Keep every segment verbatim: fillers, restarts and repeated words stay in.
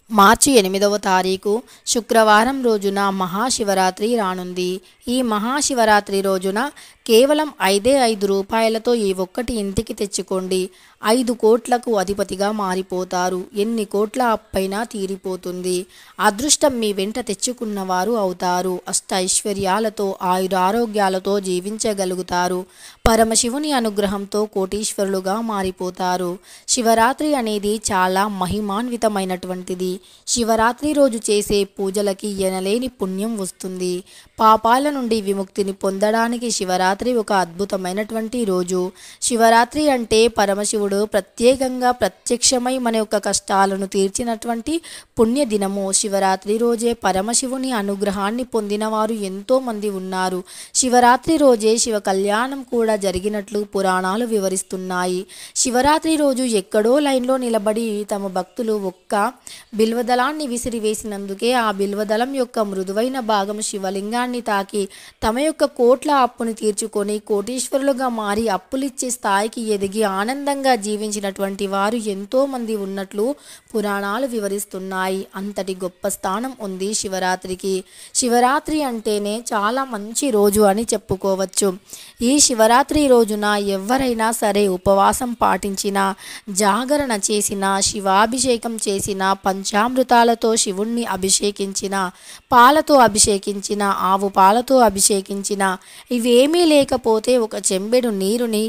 మార్చి ఎనిమిదవ తారీఖు శుక్రవారం రోజున మహాశివరాత్రి రానుంది. ఈ మహాశివరాత్రి రోజున కేవలం ఐదే ఐదు రూపాయలతో ఈ ఒక్కటి ఇంటికి తెచ్చుకోండి. ఐదు కోట్లకు అధిపతిగా మారిపోతారు. ఎన్ని కోట్ల అప్పైనా తీరిపోతుంది. అదృష్టం మీ వెంట తెచ్చుకున్నవారు అవుతారు. అష్ట ఐశ్వర్యాలతో ఆయురారోగ్యాలతో జీవించగలుగుతారు. పరమశివుని అనుగ్రహంతో కోటీశ్వరులుగా మారిపోతారు. శివరాత్రి అనేది చాలా మహిమాన్వితమైనటువంటిది. శివరాత్రి రోజు చేసే పూజలకి ఎనలేని పుణ్యం వస్తుంది. పాపాల నుండి విముక్తిని పొందడానికి శివరాత్రి ఒక అద్భుతమైనటువంటి రోజు. శివరాత్రి అంటే పరమశివుడు ప్రత్యేకంగా ప్రత్యక్షమై మన యొక్క కష్టాలను తీర్చినటువంటి పుణ్య దినము. శివరాత్రి రోజే పరమశివుని అనుగ్రహాన్ని పొందిన వారు ఎంతోమంది ఉన్నారు. శివరాత్రి రోజే శివ కళ్యాణం కూడా జరిగినట్లు పురాణాలు వివరిస్తున్నాయి. శివరాత్రి రోజు ఎక్కడో లైన్లో నిలబడి తమ భక్తులు ఒక్క బిల్వదళాన్ని విసిరివేసినందుకే ఆ బిల్వదళం యొక్క మృదువైన భాగం శివలింగాన్ని తాకి తమ యొక్క కోట్ల అప్పుని తీర్చుకొని కోటీశ్వరులుగా మారి అప్పులిచ్చే స్థాయికి ఎదిగి ఆనందంగా జీవించినటువంటి వారు ఎంతో మంది ఉన్నట్లు పురాణాలు వివరిస్తున్నాయి. అంతటి గొప్ప స్థానం ఉంది శివరాత్రికి. శివరాత్రి అంటేనే చాలా మంచి రోజు అని చెప్పుకోవచ్చు. ఈ శివరాత్రి రోజున ఎవరైనా సరే ఉపవాసం పాటించినా, జాగరణ చేసినా, శివాభిషేకం చేసినా, పంచామృతాలతో శివుణ్ణి అభిషేకించిన, పాలతో అభిషేకించిన, ఆవు పాలతో అభిషేకించిన, ఇవేమీ లేకపోతే ఒక చెంబెడు నీరుని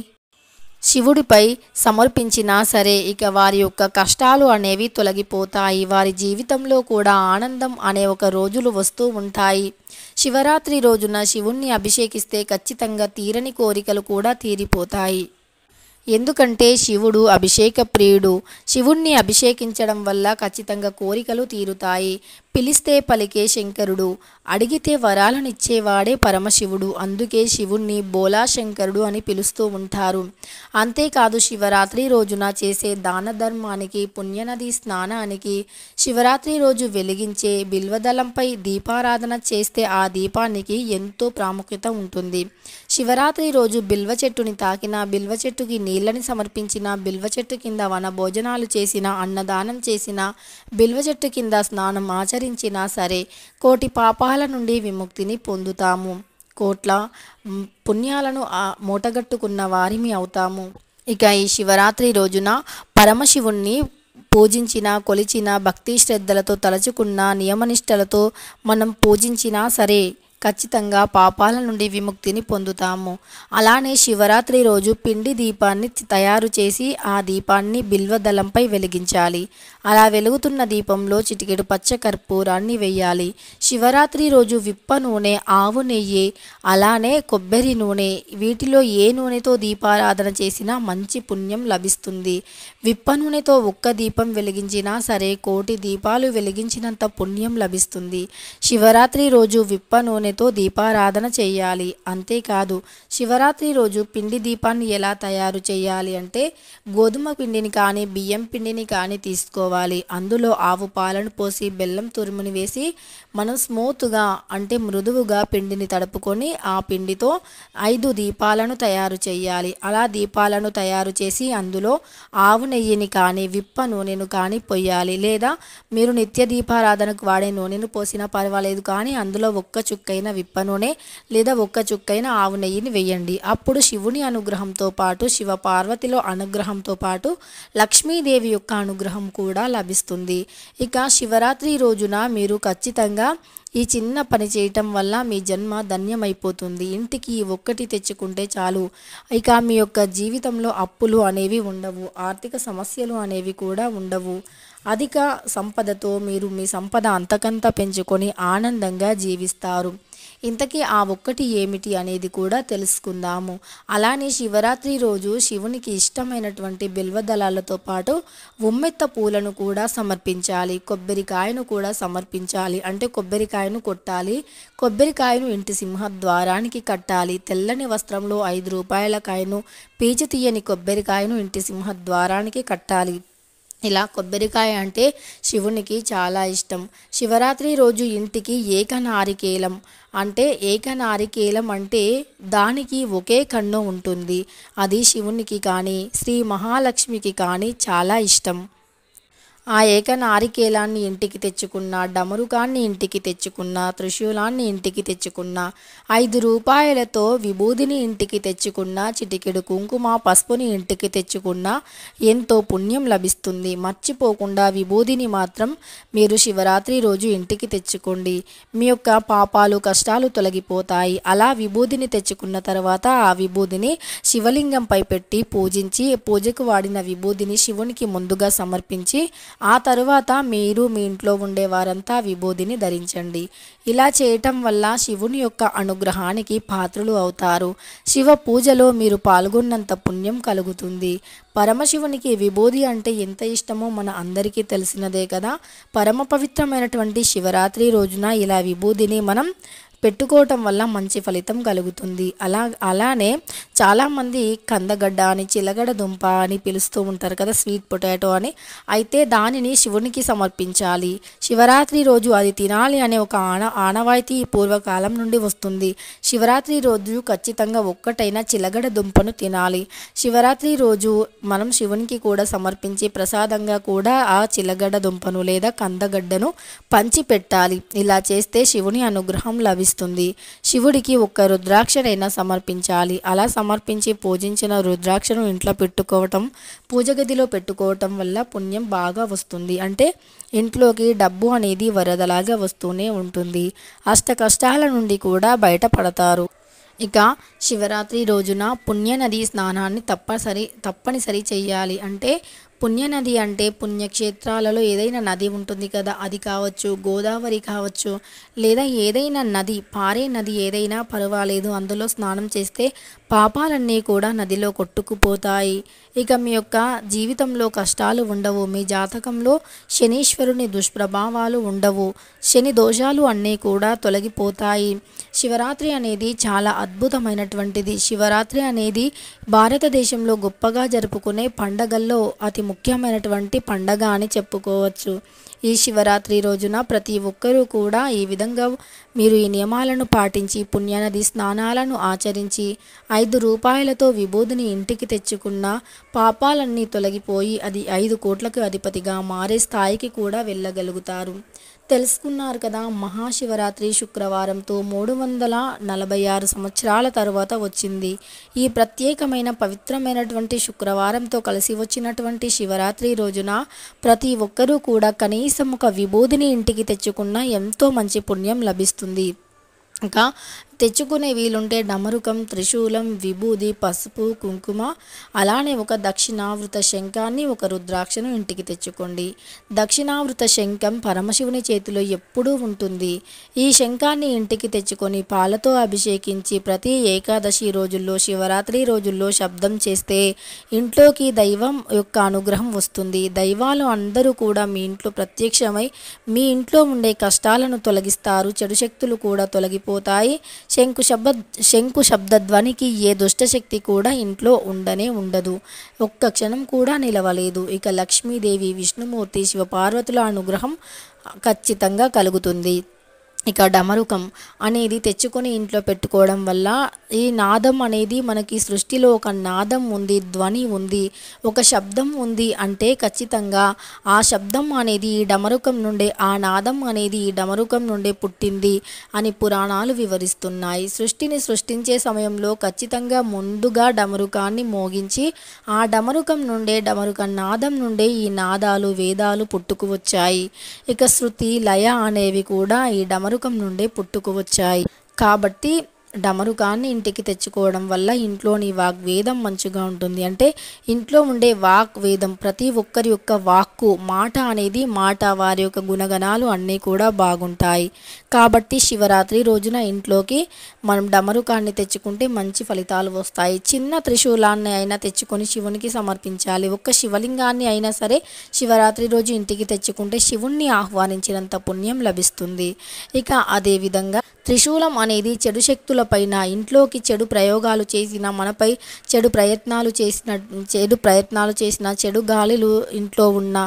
శివుడిపై సమర్పించినా సరే ఇక వారి యొక్క కష్టాలు అనేవి తొలగిపోతాయి. వారి జీవితంలో కూడా ఆనందం అనే ఒక రోజులు వస్తూ ఉంటాయి. శివరాత్రి రోజున శివుణ్ణి అభిషేకిస్తే ఖచ్చితంగా తీరని కోరికలు కూడా తీరిపోతాయి. ఎందుకంటే శివుడు అభిషేక ప్రియుడు. శివుణ్ణి అభిషేకించడం వల్ల ఖచ్చితంగా కోరికలు తీరుతాయి. పిలిస్తే పలికే శంకరుడు, అడిగితే వరాలనిచ్చేవాడే పరమశివుడు. అందుకే శివుణ్ణి బోలా శంకరుడు అని పిలుస్తూ ఉంటారు. అంతేకాదు శివరాత్రి రోజున చేసే దాన ధర్మానికి, పుణ్యనది స్నానానికి, శివరాత్రి రోజు వెలిగించే బిల్వదళంపై దీపారాధన చేస్తే ఆ దీపానికి ఎంతో ప్రాముఖ్యత ఉంటుంది. శివరాత్రి రోజు బిల్వ చెట్టుని తాకిన, బిల్వ చెట్టుకి నీళ్ళని సమర్పించిన, బిల్వ చెట్టు కింద వన భోజనాలు చేసిన, అన్నదానం చేసిన, బిల్వ చెట్టు కింద స్నానం ఆచరించినా సరే కోటి పాపాల నుండి విముక్తిని పొందుతాము. కోట్ల పుణ్యాలను మూటగట్టుకున్న వారిమి అవుతాము. ఇక ఈ శివరాత్రి రోజున పరమశివుణ్ణి పూజించిన, కొలిచిన, భక్తి శ్రద్ధలతో తలచుకున్న, నియమనిష్టలతో మనం పూజించినా సరే ఖచ్చితంగా పాపాల నుండి విముక్తిని పొందుతాము. అలానే శివరాత్రి రోజు పిండి దీపాన్ని తయారు చేసి ఆ దీపాన్ని బిల్వదళంపై వెలిగించాలి. అలా వెలుగుతున్న దీపంలో చిటికెడు పచ్చ కర్పూరాన్ని వేయాలి. శివరాత్రి రోజు విప్ప నూనె, ఆవు నెయ్యి, అలానే కొబ్బరి నూనె, వీటిలో ఏ నూనెతో దీపారాధన చేసినా మంచి పుణ్యం లభిస్తుంది. విప్ప నూనెతో ఒక్క దీపం వెలిగించినా సరే కోటి దీపాలు వెలిగించినంత పుణ్యం లభిస్తుంది. శివరాత్రి రోజు విప్ప నూనె తో దీపారాధన చేయాలి. అంతేకాదు శివరాత్రి రోజు పిండి దీపాన్ని ఎలా తయారు చేయాలి అంటే గోధుమ పిండిని కానీ బియ్యం పిండిని కానీ తీసుకోవాలి. అందులో ఆవు పాలను పోసి బెల్లం తురుముని వేసి మనం స్మూత్గా అంటే మృదువుగా పిండిని తడుపుకొని ఆ పిండితో ఐదు దీపాలను తయారు చేయాలి. అలా దీపాలను తయారు చేసి అందులో ఆవు నెయ్యిని కానీ విప్ప నూనెను కానీ పొయ్యాలి. లేదా మీరు నిత్య దీపారాధనకు వాడే నూనెను పోసినా పర్వాలేదు, కానీ అందులో ఒక్క చుక్క విప్ప నూనె లేదా ఒక్క చుక్కైన ఆవు నెయ్యిని వేయండి. అప్పుడు శివుని అనుగ్రహంతో పాటు శివ పార్వతిలో అనుగ్రహంతో పాటు లక్ష్మీదేవి యొక్క అనుగ్రహం కూడా లభిస్తుంది. ఇక శివరాత్రి రోజున మీరు ఖచ్చితంగా ఈ చిన్న పని చేయటం వల్ల మీ జన్మ ధన్యమైపోతుంది. ఇంటికి ఒక్కటి తెచ్చుకుంటే చాలు. ఇక మీ యొక్క జీవితంలో అప్పులు అనేవి ఉండవు, ఆర్థిక సమస్యలు అనేవి కూడా ఉండవు. అధిక సంపదతో మీరు మీ సంపద అంతకంత పెంచుకొని ఆనందంగా జీవిస్తారు. ఇంతకీ ఆ ఒక్కటి ఏమిటి అనేది కూడా తెలుసుకుందాము. అలానే శివరాత్రి రోజు శివునికి ఇష్టమైనటువంటి బిల్వదళాలతో పాటు ఉమ్మెత్త పూలను కూడా సమర్పించాలి. కొబ్బరికాయను కూడా సమర్పించాలి. అంటే కొబ్బరికాయను కొట్టాలి. కొబ్బరికాయను ఇంటి సింహద్వారానికి కట్టాలి. తెల్లని వస్త్రంలో ఐదు రూపాయల కాయను, పీచు తీయని కొబ్బరికాయను ఇంటి సింహద్వారానికి కట్టాలి. ఇలా కొబ్బరికాయ అంటే శివునికి చాలా ఇష్టం. శివరాత్రి రోజు ఇంటికి ఏకనారికేలం అంటే ఏకనారికేలం అంటే దానికి ఒకే కన్ను ఉంటుంది. అది శివునికి కానీ శ్రీ మహాలక్ష్మికి కానీ చాలా ఇష్టం. ఆ ఏక నారికేలాన్ని ఇంటికి తెచ్చుకున్న, డమరుకాన్ని ఇంటికి తెచ్చుకున్న, త్రిశూలాన్ని ఇంటికి తెచ్చుకున్న, ఐదు రూపాయలతో విభూదిని ఇంటికి తెచ్చుకున్న, చిటికెడు కుంకుమ పసుపుని ఇంటికి తెచ్చుకున్న ఎంతో పుణ్యం లభిస్తుంది. మర్చిపోకుండా విభూదిని మాత్రం మీరు శివరాత్రి రోజు ఇంటికి తెచ్చుకోండి. మీ యొక్క పాపాలు కష్టాలు తొలగిపోతాయి. అలా విభూదిని తెచ్చుకున్న తర్వాత ఆ విభూదిని శివలింగంపై పెట్టి పూజించి, పూజకు వాడిన విభూదిని శివునికి ముందుగా సమర్పించి ఆ తరువాత మీరు మీ ఇంట్లో ఉండే వారంతా విభూదిని ధరించండి. ఇలా చేయటం వల్ల శివుని యొక్క అనుగ్రహానికి పాత్రులు అవుతారు. శివ పూజలో మీరు పాల్గొన్నంత పుణ్యం కలుగుతుంది. పరమశివునికి విభూది అంటే ఎంత ఇష్టమో మన అందరికీ తెలిసినదే కదా. పరమ పవిత్రమైనటువంటి శివరాత్రి రోజున ఇలా విభూదిని మనం పెట్టుకోవటం వల్ల మంచి ఫలితం కలుగుతుంది. అలా అలానే చాలామంది కందగడ్డ అని, చిలగడ దుంప అని పిలుస్తూ ఉంటారు కదా, స్వీట్ పొటాటో అని. అయితే దానిని శివునికి సమర్పించాలి. శివరాత్రి రోజు అది తినాలి అనే ఒక ఆన ఆనవాయితీ పూర్వకాలం నుండి వస్తుంది. శివరాత్రి రోజు ఖచ్చితంగా ఒక్కటైనా చిలగడ దుంపను తినాలి. శివరాత్రి రోజు మనం శివునికి కూడా సమర్పించి ప్రసాదంగా కూడా ఆ చిలగడ దుంపను లేదా కందగడ్డను పంచి పెట్టాలి. ఇలా చేస్తే శివుని అనుగ్రహం లభిస్తుంది. శివుడికి ఒక్క రుద్రాక్షనైనా సమర్పించాలి. అలా సమర్పించి పూజించిన రుద్రాక్షను ఇంట్లో పెట్టుకోవటం, పూజ గదిలో పెట్టుకోవటం వల్ల పుణ్యం బాగా వస్తుంది. అంటే ఇంట్లోకి డబ్బు అనేది వరదలాగా వస్తూనే ఉంటుంది. అష్ట కష్టాల నుండి కూడా బయటపడతారు. ఇక శివరాత్రి రోజున పుణ్యనది స్నానాన్ని తప్పనిసరి తప్పనిసరి చెయ్యాలి. అంటే పుణ్యనది అంటే పుణ్యక్షేత్రాలలో ఏదైనా నది ఉంటుంది కదా, అది కావచ్చు, గోదావరి కావచ్చు, లేదా ఏదైనా నది, పారే నది ఏదైనా పర్వాలేదు, అందులో స్నానం చేస్తే పాపాలన్నీ కూడా నదిలో కొట్టుకుపోతాయి. ఇక మీ యొక్క జీవితంలో కష్టాలు ఉండవు. మీ జాతకంలో శనీశ్వరుని దుష్ప్రభావాలు ఉండవు. శని దోషాలు అన్నీ కూడా తొలగిపోతాయి. శివరాత్రి అనేది చాలా అద్భుతమైనటువంటిది. శివరాత్రి అనేది భారతదేశంలో గొప్పగా జరుపుకునే పండగల్లో అతి ముఖ్యమైనటువంటి పండగ అని చెప్పుకోవచ్చు. ఈ శివరాత్రి రోజున ప్రతి ఒక్కరూ కూడా ఈ విధంగా మీరు ఈ నియమాలను పాటించి పుణ్యనది స్నానాలను ఆచరించి ఐదు రూపాయలతో విభూదిని ఇంటికి తెచ్చుకున్న పాపాలన్నీ తొలగిపోయి అది ఐదు కోట్లకు అధిపతిగా మారే స్థాయికి కూడా వెళ్ళగలుగుతారు. తెలుసుకున్నారు కదా, మహాశివరాత్రి శుక్రవారంతో మూడు వందల నలభై ఆరు సంవత్సరాల తరువాత వచ్చింది. ఈ ప్రత్యేకమైన పవిత్రమైనటువంటి శుక్రవారంతో కలిసి వచ్చినటువంటి శివరాత్రి రోజున ప్రతి ఒక్కరూ కూడా కనీసం ఒక విభూదిని ఇంటికి తెచ్చుకున్న ఎంతో మంచి పుణ్యం లభిస్తుంది. ఇంకా తెచ్చుకునే వీలుంటే డమరుకం, త్రిశూలం, విభూది, పసుపు, కుంకుమ, అలానే ఒక దక్షిణావృత శంఖాన్ని, ఒక రుద్రాక్షను ఇంటికి తెచ్చుకోండి. దక్షిణావృత శంఖం పరమశివుని చేతిలో ఎప్పుడూ ఉంటుంది. ఈ శంఖాన్ని ఇంటికి తెచ్చుకొని పాలతో అభిషేకించి ప్రతి ఏకాదశి రోజుల్లో, శివరాత్రి రోజుల్లో శబ్దం చేస్తే ఇంట్లోకి దైవం యొక్క అనుగ్రహం వస్తుంది. దైవాలు అందరూ కూడా మీ ఇంట్లో ప్రత్యక్షమై మీ ఇంట్లో ఉండే కష్టాలను తొలగిస్తారు. చెడు శక్తులు కూడా తొలగిపోతాయి. శంకు శబ్ద శంకు శబ్దధ్వనికి ఏ దుష్టశక్తి కూడా ఇంట్లో ఉండనే ఉండదు. ఒక్క క్షణం కూడా నిలవలేదు. ఇక లక్ష్మీదేవి, విష్ణుమూర్తి, శివపార్వతుల అనుగ్రహం ఖచ్చితంగా కలుగుతుంది. ఇక డమరుకం అనేది తెచ్చుకొని ఇంట్లో పెట్టుకోవడం వల్ల ఈ నాదం అనేది మనకి సృష్టిలో ఒక నాదం ఉంది, ధ్వని ఉంది, ఒక శబ్దం ఉంది అంటే ఖచ్చితంగా ఆ శబ్దం అనేది ఈ డమరుకం నుండే, ఆ నాదం అనేది ఈ డమరుకం నుండే పుట్టింది అని పురాణాలు వివరిస్తున్నాయి. సృష్టిని సృష్టించే సమయంలో ఖచ్చితంగా ముందుగా డమరుకాన్ని మోగించి ఆ డమరుకం నుండే, డమరుక నాదం నుండే ఈ నాదాలు, వేదాలు పుట్టుకు వచ్చాయి. ఇక శృతి, లయ అనేవి కూడా ఈ డమరుకం నుండే పుట్టుకు వచ్చాయి. కాబట్టి డమరుకాన్ని ఇంటికి తెచ్చుకోవడం వల్ల ఇంట్లోని వాగ్వేదం మంచిగా ఉంటుంది. అంటే ఇంట్లో ఉండే వాక్ వేదం, ప్రతి ఒక్కరి యొక్క వాక్కు, మాట అనేది మాట, వారి యొక్క గుణగణాలు అన్నీ కూడా బాగుంటాయి. కాబట్టి శివరాత్రి రోజున ఇంట్లోకి మనం డమరుకాన్ని తెచ్చుకుంటే మంచి ఫలితాలు వస్తాయి. చిన్న త్రిశూలాన్ని అయినా తెచ్చుకొని శివునికి సమర్పించాలి. ఒక్క శివలింగాన్ని అయినా సరే శివరాత్రి రోజు ఇంటికి తెచ్చుకుంటే శివుణ్ణి ఆహ్వానించినంత పుణ్యం లభిస్తుంది. ఇక అదేవిధంగా త్రిశూలం అనేది చెడు శక్తుల పైన, ఇంట్లోకి చెడు ప్రయోగాలు చేసిన, మనపై చెడు ప్రయత్నాలు చేసిన చెడు ప్రయత్నాలు చేసిన చెడు గాలులు ఇంట్లో ఉన్న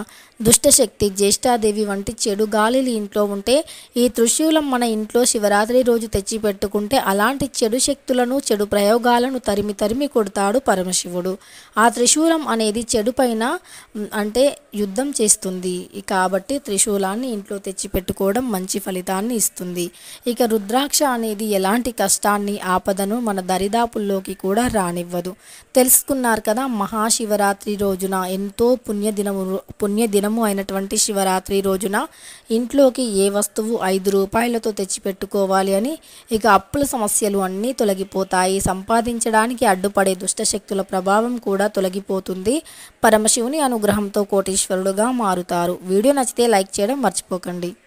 దుష్టశక్తి, జ్యేష్ఠాదేవి వంటి చెడు గాలిలు ఇంట్లో ఉంటే ఈ త్రిశూలం మన ఇంట్లో శివరాత్రి రోజు తెచ్చి పెట్టుకుంటే అలాంటి చెడు శక్తులను, చెడు ప్రయోగాలను తరిమి తరిమి కొడతాడు పరమశివుడు. ఆ త్రిశూలం అనేది చెడు పైన అంటే యుద్ధం చేస్తుంది కాబట్టి త్రిశూలాన్ని ఇంట్లో తెచ్చి పెట్టుకోవడం మంచి ఫలితాన్ని ఇస్తుంది. ఇక రుద్రాక్ష అనేది ఎలాంటి కష్టాన్ని, ఆపదను మన దరిదాపుల్లోకి కూడా రానివ్వదు. తెలుసుకున్నారు కదా, మహాశివరాత్రి రోజున ఎంతో పుణ్యదినము పుణ్యదినము అయినటువంటి శివరాత్రి రోజున ఇంట్లోకి ఏ వస్తువు ఐదు రూపాయలతో తెచ్చిపెట్టుకోవాలి అని. ఇక అప్పుల సమస్యలు అన్నీ తొలగిపోతాయి. సంపాదించడానికి అడ్డుపడే దుష్టశక్తుల ప్రభావం కూడా తొలగిపోతుంది. పరమశివుని అనుగ్రహంతో కోటీశ్వరుడుగా మారుతారు. వీడియో నచ్చితే లైక్ చేయడం మర్చిపోకండి.